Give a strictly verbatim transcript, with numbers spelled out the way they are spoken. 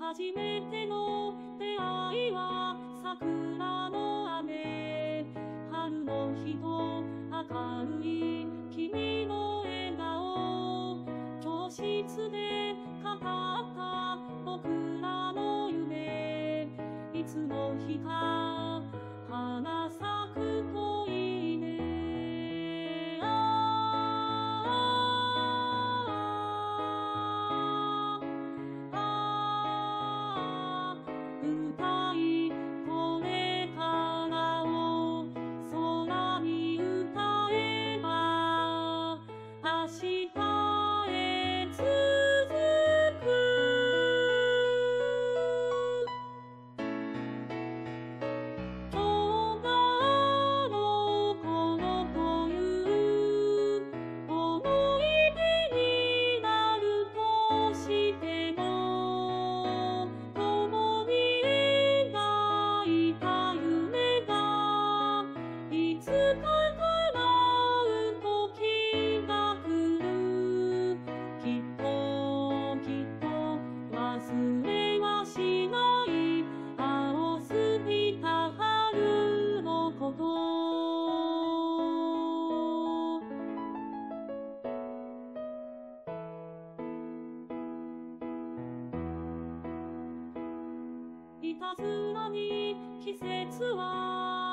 初めての出会いは桜の雨。春の日と明るい君の笑顔。教室で語った僕らの夢。いつの日か花咲くといいね。歌いこれからを空に歌えば明日へ続く。今日があの頃という思い出になるとしても、共にいた夢がいつか叶う時が来る。きっときっと忘れはしない青すぎた春のこと。いたずらに季節は